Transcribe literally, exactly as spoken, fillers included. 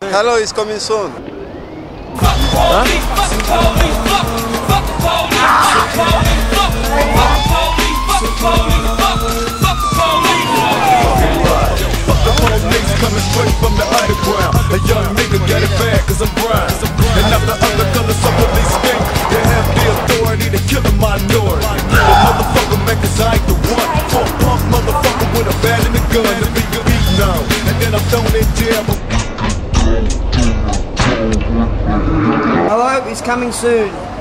Hello, it's coming soon. Huh? Coming straight from the underground. A young nigga got it bad cause I'm brown. And after other colors of police think they have the authority to kill a minority. But motherfucker man, cause I ain't the one. For a punk motherfucker with a bat and a gun to be beat now. And then I'm thrown in jail. Hello, it's coming soon.